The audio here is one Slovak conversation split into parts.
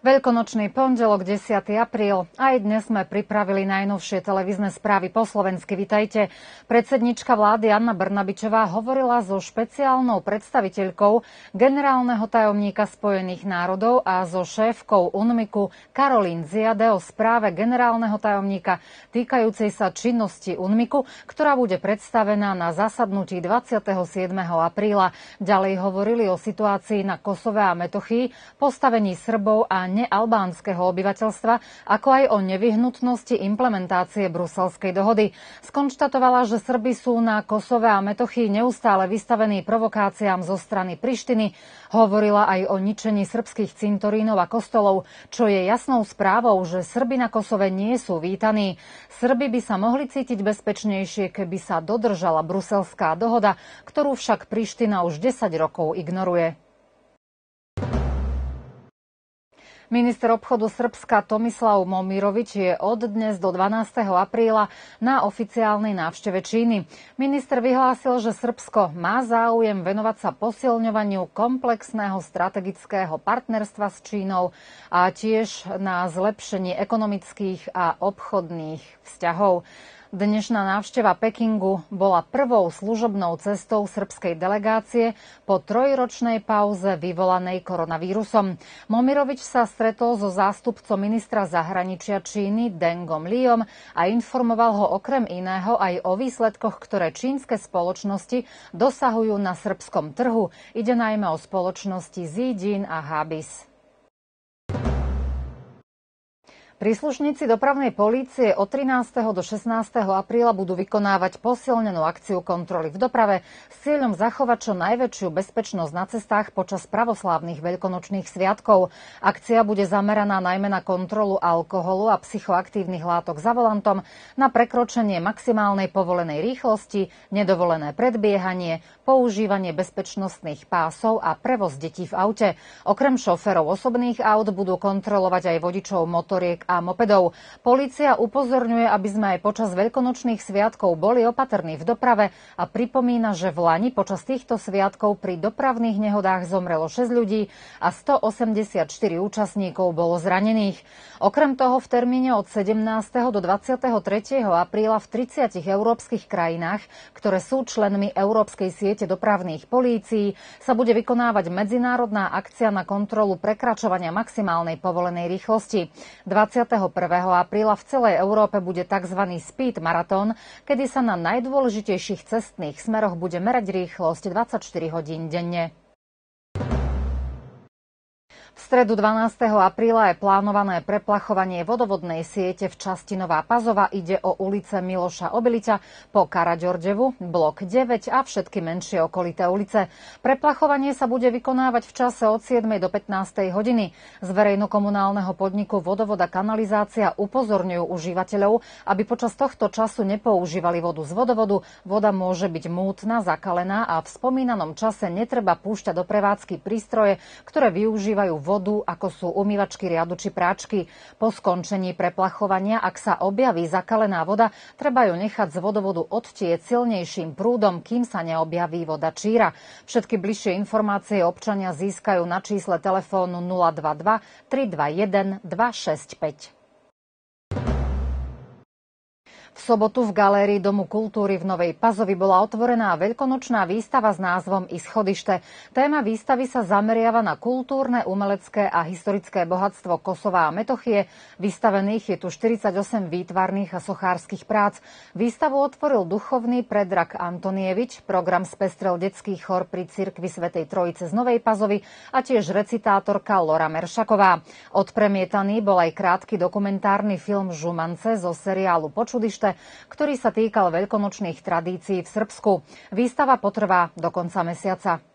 Veľkonočný pondelok, 10. apríl. Aj dnes sme pripravili najnovšie televízne správy po slovensky. Vitajte. Predsednička vlády Anna Brnabičová hovorila so špeciálnou predstaviteľkou generálneho tajomníka Spojených národov a so šéfkou UNMIKu Caroline Ziade o správe generálneho tajomníka týkajúcej sa činnosti UNMIKu, ktorá bude predstavená na zasadnutí 27. apríla. Ďalej hovorili o situácii na Kosove a Metochii, postavení Srbov a nealbánskeho obyvateľstva, ako aj o nevyhnutnosti implementácie Bruselskej dohody. Skonštatovala, že Srby sú na Kosove a Metochii neustále vystavení provokáciám zo strany Prištiny. Hovorila aj o ničení srbských cintorínov a kostolov, čo je jasnou správou, že Srby na Kosove nie sú vítaní. Srby by sa mohli cítiť bezpečnejšie, keby sa dodržala Bruselská dohoda, ktorú však Priština už 10 rokov ignoruje. Minister obchodu Srbska Tomislav Momirovič je od dnes do 12. apríla na oficiálnej návšteve Číny. Minister vyhlásil, že Srbsko má záujem venovať sa posilňovaniu komplexného strategického partnerstva s Čínou a tiež na zlepšení ekonomických a obchodných vzťahov. Dnešná návšteva Pekingu bola prvou služobnou cestou srbskej delegácie po trojročnej pauze vyvolanej koronavírusom. Momirovič sa stretol so zástupcom ministra zahraničia Číny Dengom Liom a informoval ho okrem iného aj o výsledkoch, ktoré čínske spoločnosti dosahujú na srbskom trhu. Ide najmä o spoločnosti Zijin a Habis. Príslušníci dopravnej polície od 13. do 16. apríla budú vykonávať posilnenú akciu kontroly v doprave s cieľom zachovať čo najväčšiu bezpečnosť na cestách počas pravoslávnych veľkonočných sviatkov. Akcia bude zameraná najmä na kontrolu alkoholu a psychoaktívnych látok za volantom, na prekročenie maximálnej povolenej rýchlosti, nedovolené predbiehanie, používanie bezpečnostných pásov a prevoz detí v aute. Okrem šoférov osobných aut budú kontrolovať aj vodičov motoriek a mopedov. Polícia upozorňuje, aby sme aj počas veľkonočných sviatkov boli opatrní v doprave a pripomína, že v lani počas týchto sviatkov pri dopravných nehodách zomrelo 6 ľudí a 184 účastníkov bolo zranených. Okrem toho v termíne od 17. do 23. apríla v 30 európskych krajinách, ktoré sú členmi Európskej siete dopravných polícií, sa bude vykonávať medzinárodná akcia na kontrolu prekračovania maximálnej povolenej rýchlosti. 21. apríla v celej Európe bude tzv. Speed maratón, kedy sa na najdôležitejších cestných smeroch bude merať rýchlosť 24 hodín denne. V stredu 12. apríla je plánované preplachovanie vodovodnej siete v časti Nová Pazova. Ide o ulice Miloša Obiliťa po Karaďordevu, blok 9 a všetky menšie okolité ulice. Preplachovanie sa bude vykonávať v čase od 7. do 15. hodiny. Z verejnokomunálneho podniku Vodovod a kanalizácia upozorňujú užívateľov, aby počas tohto času nepoužívali vodu z vodovodu. Voda môže byť mútna, zakalená a v spomínanom čase netreba púšťať do prevádzky prístroje, ktoré využívajú vodu, ako sú umývačky, riadu či práčky. Po skončení preplachovania, ak sa objaví zakalená voda, treba ju nechať z vodovodu odtieť silnejším prúdom, kým sa neobjaví voda číra. Všetky bližšie informácie občania získajú na čísle telefónu 022 321 265. V sobotu v galérii Domu kultúry v Novej Pazovi bola otvorená veľkonočná výstava s názvom Ischodište. Téma výstavy sa zameriava na kultúrne, umelecké a historické bohatstvo Kosova a Metochie. Vystavených je tu 48 výtvarných a sochárskych prác. Výstavu otvoril duchovný Predrag Antonievič, program spestrel detský chor pri cirkvi Svätej Trojice z Novej Pazovy a tiež recitátorka Lora Meršaková. Odpremietaný bol aj krátky dokumentárny film Žumance zo seriálu Počudište, ktorý sa týkal veľkonočných tradícií v Srbsku. Výstava potrvá do konca mesiaca.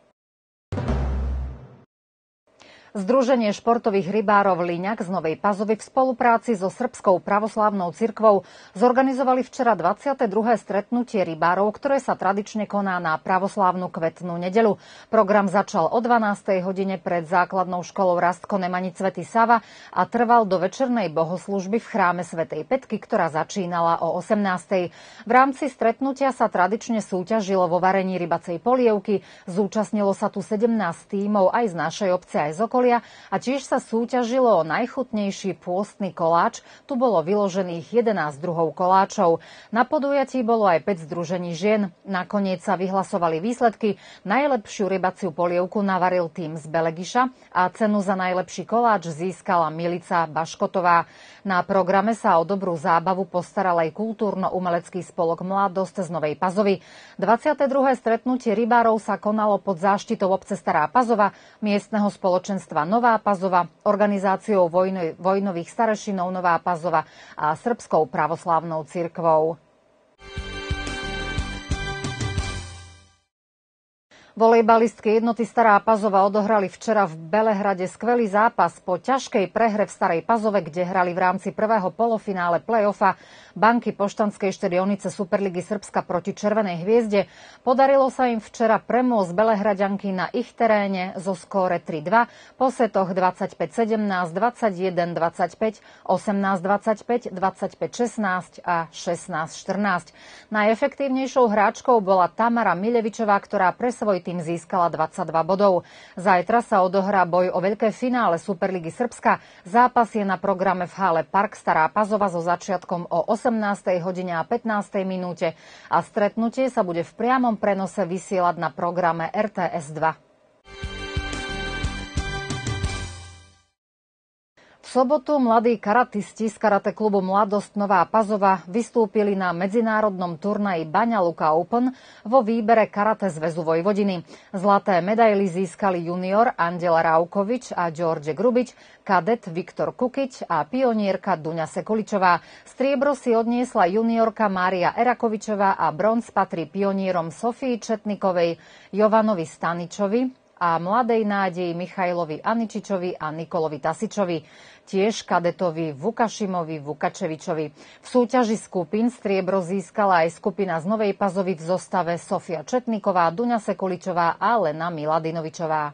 Združenie športových rybárov Liňak z Novej Pazovy v spolupráci so Srbskou pravoslávnou cirkvou zorganizovali včera 22. stretnutie rybárov, ktoré sa tradične koná na pravoslávnu kvetnú nedeľu. Program začal o 12. hodine pred základnou školou Rastko Nemanic Svätý Sava a trval do večernej bohoslužby v chráme Svätej Petky, ktorá začínala o 18. V rámci stretnutia sa tradične súťažilo vo varení rybacej polievky. Zúčastnilo sa tu 17 tímov aj z našej obce, aj z okolia. okolia a tiež sa súťažilo o najchutnejší pôstny koláč. Tu bolo vyložených 11 druhov koláčov. Na podujatí bolo aj 5 združení žien. Nakoniec sa vyhlasovali výsledky. Najlepšiu rybaciu polievku navaril tým z Belegiša a cenu za najlepší koláč získala Milica Baškotová. Na programe sa o dobrú zábavu postaral aj kultúrno-umelecký spolok Mladosť z Novej Pazovy. 22. stretnutie rybárov sa konalo pod záštitou obce Stará Pazova, miestneho spoločenstva Nová Pazova, organizáciou vojnových starešinov Nová Pazova a Srbskou pravoslávnou cirkvou. Volejbalistky jednoty Stará Pazova odohrali včera v Belehrade skvelý zápas po ťažkej prehre v Starej Pazove, kde hrali v rámci prvého polofinále play-offa Banky Poštanskej Štedionice Superligy Srbska proti Červenej hviezde. Podarilo sa im včera premôcť Belehraďanky na ich teréne zo skóre 3-2 po setoch 25-17, 21-25, 18-25, 25-16 a 16-14. Najefektívnejšou hráčkou bola Tamara Milevičová, ktorá pre svoj tým získala 22 bodov. Zajtra sa odohrá boj o veľké finále Superligy Srbska. Zápas je na programe v hale Park Stará Pazova so začiatkom o 18. hodine a 15. minúte a stretnutie sa bude v priamom prenose vysielať na programe RTS 2. V sobotu mladí karatisti z karate klubu Mladosť Nová Pazova vystúpili na medzinárodnom turnaji Baňa Luka Open vo výbere Karate zväzu Vojvodiny. Zlaté medaily získali junior Andela Raukovič a George Grubič, kadet Viktor Kukič a pionierka Duňa Sekuličová. Striebro si odniesla juniorka Mária Erakovičová a bronz patrí pionierom Sofii Četnikovej, Jovanovi Staničovi a mladej nádeji Michailovi Aničičovi a Nikolovi Tasičovi. Tiež kadetovi Vukašimovi Vukačevičovi. V súťaži skupín striebro získala aj skupina z Novej Pazovy v zostave Sofia Četniková, Duňa Sekuličová a Lena Miladinovičová.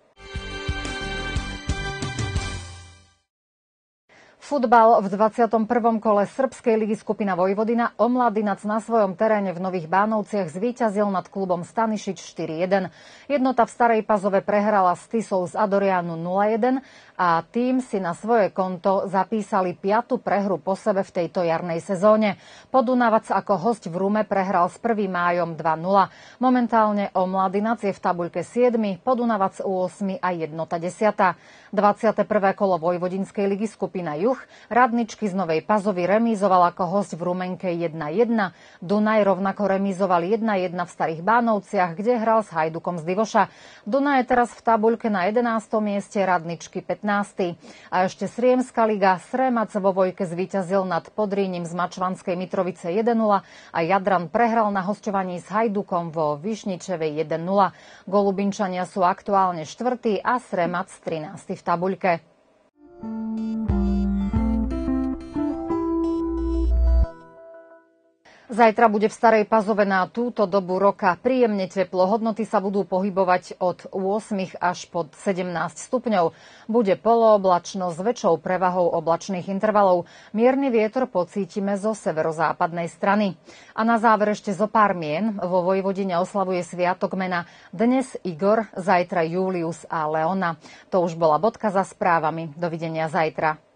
Futbal v 21. kole Srbskej ligy skupina Vojvodina Omladinac na svojom teréne v Nových Bánovciach zvíťazil nad klubom Stanišić 4-1. Jednota v Starej Pazove prehrala s Tisou z Adorianu 0-1 a tým si na svoje konto zapísali 5. prehru po sebe v tejto jarnej sezóne. Podunavac ako hosť v Rume prehral s 1. májom 2-0. Momentálne Omladinac je v tabuľke 7, Podunavac u 8 a Jednota 10. 21. kolo Vojvodinskej ligy skupina Juh Radničky z Novej Pazovy remízoval ako hosť v Rumenke 1-1. Dunaj rovnako remízoval 1-1 v Starých Bánovciach, kde hral s Hajdukom z Divoša. Dunaj je teraz v tabuľke na 11. mieste, Radničky 15. A ešte Sriemska liga. Sremac vo Vojke zvíťazil nad Podrínim z Mačvanskej Mitrovice 1-0 a Jadran prehral na hosťovaní s Hajdukom vo Višničevej 1-0. Golubinčania sú aktuálne 4. a Sremac 13. v tabuľke. Zajtra bude v Starej Pazove na túto dobu roka príjemne teplo. Hodnoty sa budú pohybovať od 8 až pod 17 stupňov. Bude polooblačno s väčšou prevahou oblačných intervalov. Mierny vietor pocítime zo severozápadnej strany. A na záver ešte zo pár mien. Vo Vojvodine oslavuje sviatok mena dnes Igor, zajtra Julius a Leona. To už bola bodka za správami. Dovidenia zajtra.